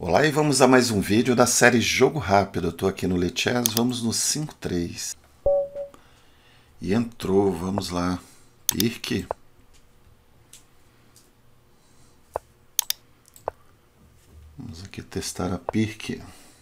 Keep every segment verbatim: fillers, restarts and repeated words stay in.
Olá e vamos a mais um vídeo da série Jogo Rápido. Eu estou aqui no Lichess, vamos no cinco três. E entrou, vamos lá. Pirque. Vamos aqui testar a Pirque.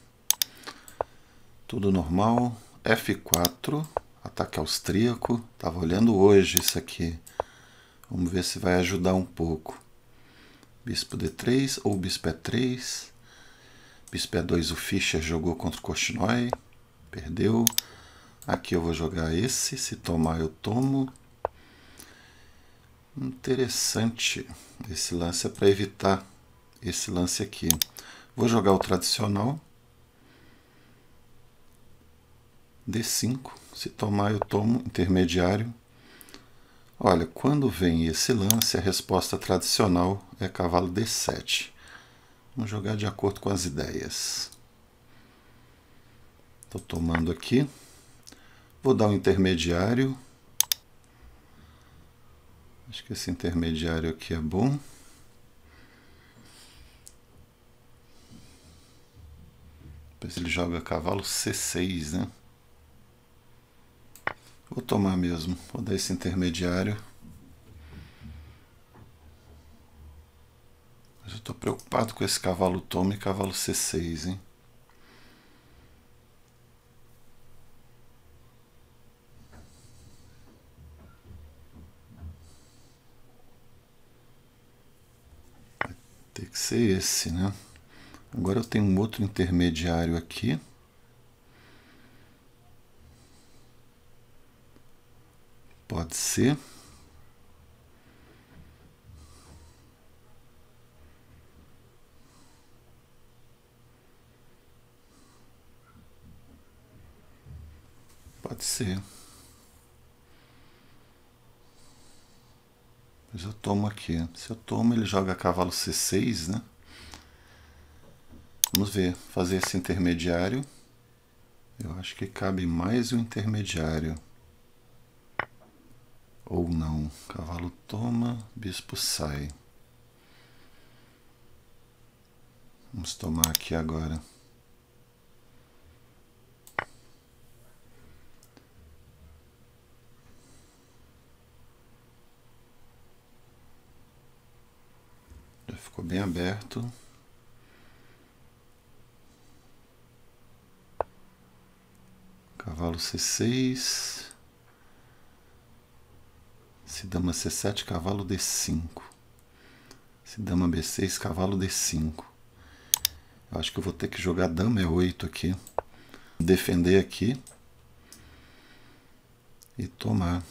Tudo normal. F quatro, ataque austríaco. Estava olhando hoje isso aqui. Vamos ver se vai ajudar um pouco. Bispo D três ou Bispo E três. Bispo E dois o Fischer jogou contra o Korchnoi. Perdeu. Aqui eu vou jogar esse. Se tomar eu tomo. Interessante. Esse lance é para evitar esse lance aqui. Vou jogar o tradicional. D cinco. Se tomar eu tomo. Intermediário. Olha, quando vem esse lance, a resposta tradicional é cavalo D sete. Vamos jogar de acordo com as ideias. Estou tomando aqui. Vou dar um intermediário. Acho que esse intermediário aqui é bom. Depois ele joga cavalo C seis, né? Vou tomar mesmo. Vou dar esse intermediário. Mas eu estou preocupado com esse cavalo toma e cavalo C seis, hein? Vai ter que ser esse, né? Agora eu tenho um outro intermediário aqui. Pode ser. Pode ser. Mas eu tomo aqui. Se eu tomo, ele joga cavalo C seis, né? Vamos ver. Fazer esse intermediário. Eu acho que cabe mais um intermediário. Ou não. Cavalo toma, bispo sai. Vamos tomar aqui agora. Já ficou bem aberto. Cavalo C seis. Se dama C sete, cavalo D cinco. Se dama B seis, cavalo D cinco. Eu acho que eu vou ter que jogar dama E oito aqui. Defender aqui. E tomar.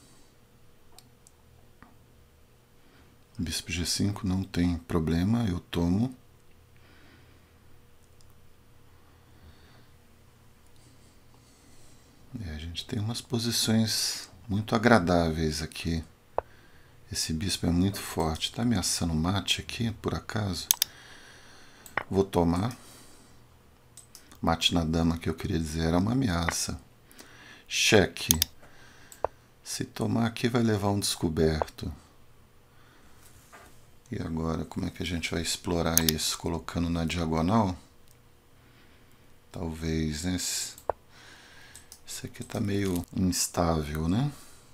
Bispo G cinco não tem problema, eu tomo. E a gente tem umas posições muito agradáveis aqui. Esse bispo é muito forte. Está ameaçando mate aqui, por acaso? Vou tomar. Mate na dama, que eu queria dizer, era uma ameaça. Cheque. Se tomar aqui vai levar um descoberto. E agora, como é que a gente vai explorar isso? Colocando na diagonal? Talvez, né? Esse, esse aqui está meio instável, né?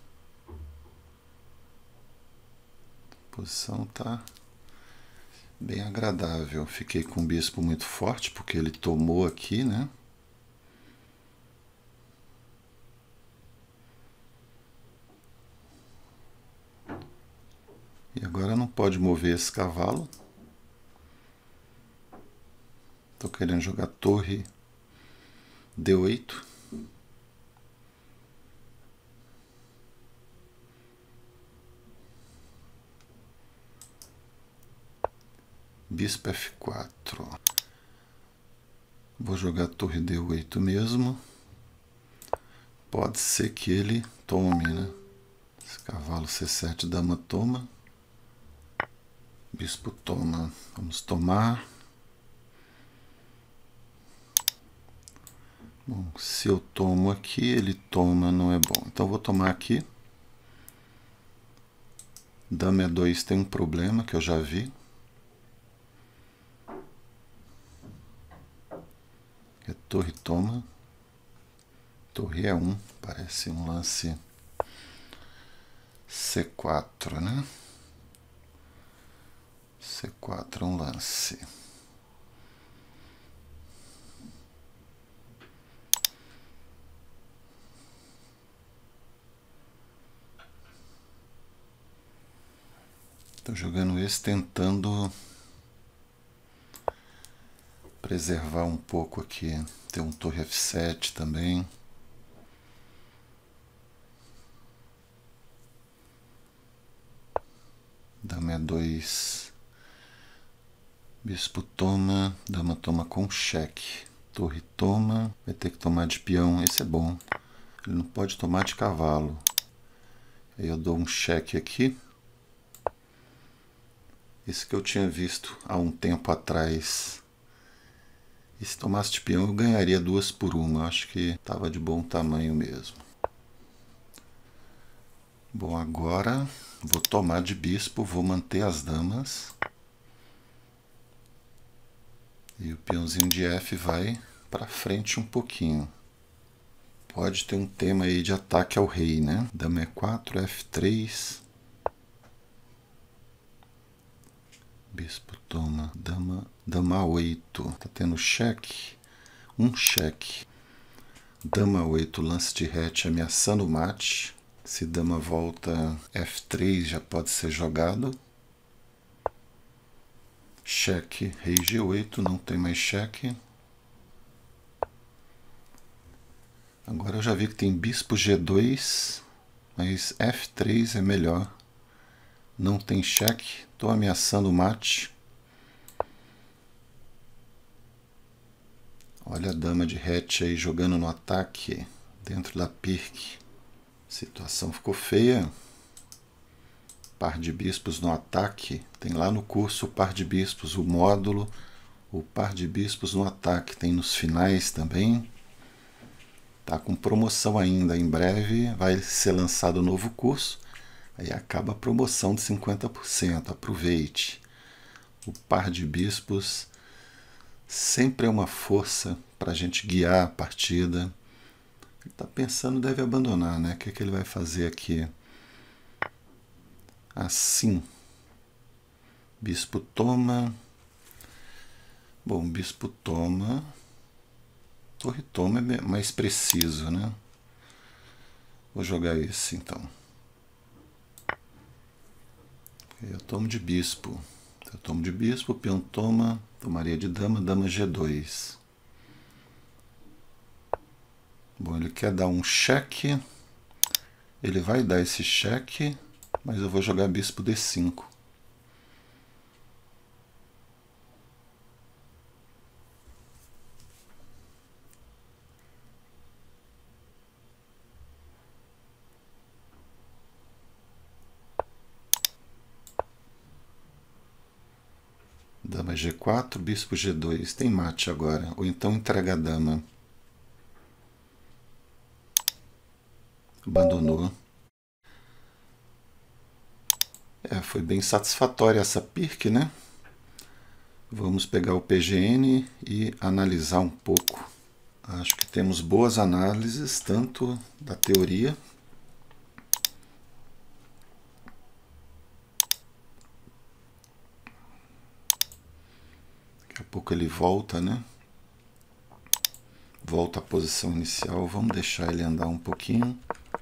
A posição está bem agradável. Fiquei com o bispo muito forte, porque ele tomou aqui, né? E agora não pode mover esse cavalo. Estou querendo jogar torre D oito. Bispo F quatro. Vou jogar torre D oito mesmo. Pode ser que ele tome, né? Esse cavalo C sete, dama toma. Bispo toma. Vamos tomar. Bom, se eu tomo aqui, ele toma, não é bom. Então vou tomar aqui. Dama E dois tem um problema que eu já vi. É torre toma. Torre E um, parece um lance C quatro, né? C quatro é um lance. Estou jogando esse tentando preservar um pouco aqui. Tem um torre F sete também. Dama E dois. Bispo toma. Dama toma com cheque. Torre toma. Vai ter que tomar de peão. Esse é bom. Ele não pode tomar de cavalo. Aí eu dou um cheque aqui. Esse que eu tinha visto há um tempo atrás. E se tomasse de peão eu ganharia duas por uma. Acho que estava de bom tamanho mesmo. Bom, agora vou tomar de bispo, vou manter as damas. E o peãozinho de F vai para frente um pouquinho. Pode ter um tema aí de ataque ao rei, né? Dama E quatro, F três. Bispo toma, dama, dama oito. Tá tendo cheque. Um cheque. Dama oito, lance de rete ameaçando o mate. Se dama volta F três já pode ser jogado. Cheque, rei G oito, não tem mais cheque. Agora eu já vi que tem bispo G dois, mas F três é melhor. Não tem cheque, estou ameaçando o mate. Olha a dama de rete aí jogando no ataque, dentro da pirque. A situação ficou feia. Par de bispos no ataque. Tem lá no curso o par de bispos, o módulo, o par de bispos no ataque. Tem nos finais também. Tá com promoção ainda. Em breve vai ser lançado o novo curso. Aí acaba a promoção de cinquenta por cento. Aproveite. O par de bispos sempre é uma força para a gente guiar a partida. Ele está pensando, deve abandonar, né? O que, é que ele vai fazer aqui? Assim. Bispo toma. Bom, bispo toma. Torre toma é mais preciso, né? Vou jogar esse então. Eu tomo de bispo. Eu tomo de bispo, peão toma, tomaria de dama, dama G dois. Bom, ele quer dar um cheque. Ele vai dar esse cheque, mas eu vou jogar bispo D cinco. Dama G quatro, bispo G dois. Tem mate agora. Ou então entrega a dama. Abandonou. É, foi bem satisfatória essa pirque, né? Vamos pegar o P G N e analisar um pouco. Acho que temos boas análises, tanto da teoria daqui a pouco ele volta, né? Volta à posição inicial. Vamos deixar ele andar um pouquinho.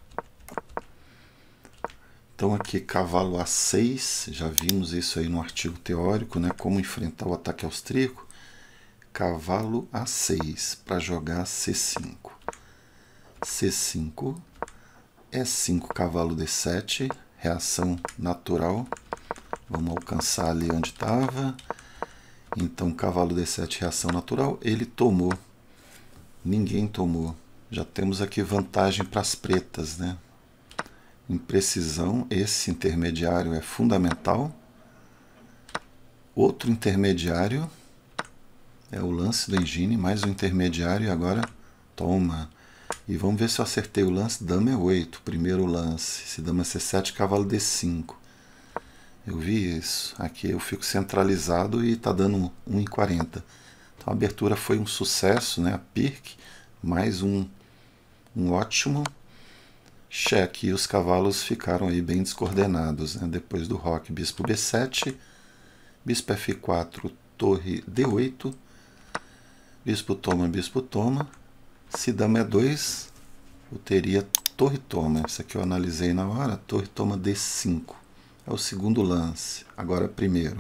Então aqui cavalo A seis, já vimos isso aí no artigo teórico, né? Como enfrentar o ataque austríaco. Cavalo A seis para jogar C cinco. C cinco, E cinco, cavalo D sete, reação natural. Vamos alcançar ali onde estava. Então cavalo D sete, reação natural. Ele tomou. Ninguém tomou. Já temos aqui vantagem para as pretas, né? Em precisão, esse intermediário é fundamental. Outro intermediário é o lance do engine, mais um intermediário, e agora toma. E vamos ver se eu acertei o lance. Dama E oito, primeiro lance. Se dama C sete, cavalo D cinco. Eu vi isso. Aqui eu fico centralizado e está dando um e quarenta. Então a abertura foi um sucesso, né? A Pirc, mais um, um ótimo cheque. E os cavalos ficaram aí bem descoordenados, né? Depois do roque, bispo B sete, bispo F quatro, torre D oito, bispo toma, bispo toma. Se dama E dois, eu teria torre toma. Isso aqui eu analisei na hora. Torre toma D cinco. É o segundo lance. Agora primeiro.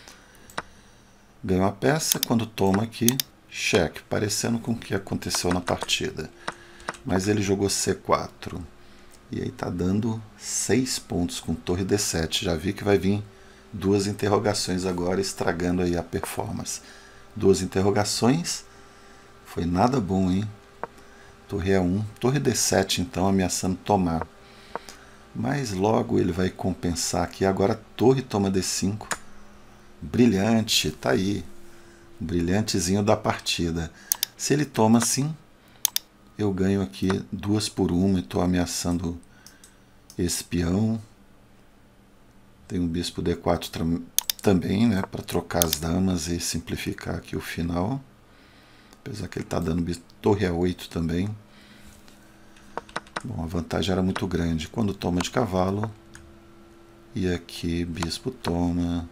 Ganhou a peça. Quando toma aqui, cheque. Parecendo com o que aconteceu na partida. Mas ele jogou C quatro. E aí tá dando seis pontos com torre D sete. Já vi que vai vir duas interrogações agora, estragando aí a performance. Duas interrogações. Foi nada bom, hein? Torre E um. Torre D sete, então, ameaçando tomar. Mas logo ele vai compensar aqui. Agora torre toma D cinco. Brilhante, tá aí. Brilhantezinho da partida. Se ele toma assim, eu ganho aqui duas por uma e estou ameaçando esse peão. Tem um bispo D quatro também, né, para trocar as damas e simplificar aqui o final. Apesar que ele está dando bispo, torre A oito também. Bom, a vantagem era muito grande. Quando toma de cavalo, e aqui bispo toma.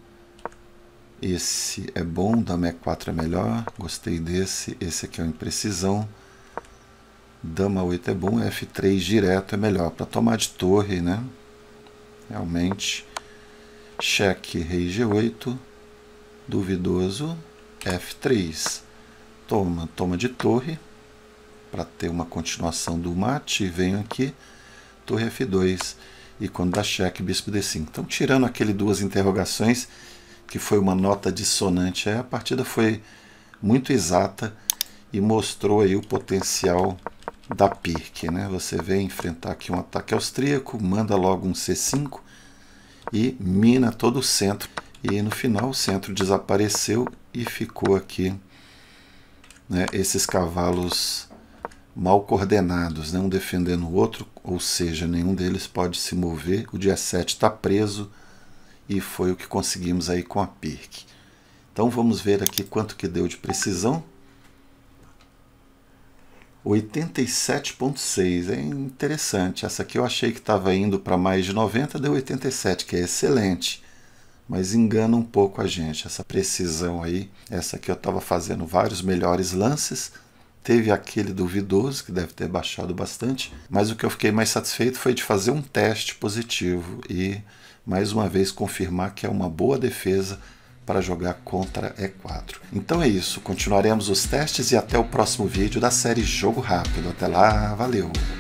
Esse é bom, dama E quatro é melhor. Gostei desse. Esse aqui é uma imprecisão. Dama oito é bom, F três direto é melhor para tomar de torre, né? Realmente. Cheque, rei G oito. Duvidoso, F três. Toma, toma de torre. Para ter uma continuação do mate, venho aqui, torre F dois, e quando dá cheque, bispo D cinco. Então, tirando aquele duas interrogações, que foi uma nota dissonante, a partida foi muito exata e mostrou aí o potencial da Pirc, né? Você vem enfrentar aqui um ataque austríaco, manda logo um C cinco e mina todo o centro. E no final o centro desapareceu e ficou aqui, né, esses cavalos mal coordenados, né, um defendendo o outro, ou seja, nenhum deles pode se mover. O dia sete está preso e foi o que conseguimos aí com a Pirc. Então vamos ver aqui quanto que deu de precisão. oitenta e sete ponto seis, é interessante. Essa aqui eu achei que estava indo para mais de noventa, deu oitenta e sete, que é excelente. Mas engana um pouco a gente, essa precisão aí. Essa aqui eu estava fazendo vários melhores lances. Teve aquele duvidoso, que deve ter baixado bastante, mas o que eu fiquei mais satisfeito foi de fazer um teste positivo e, mais uma vez, confirmar que é uma boa defesa para jogar contra E quatro. Então é isso, continuaremos os testes e até o próximo vídeo da série Jogo Rápido. Até lá, valeu!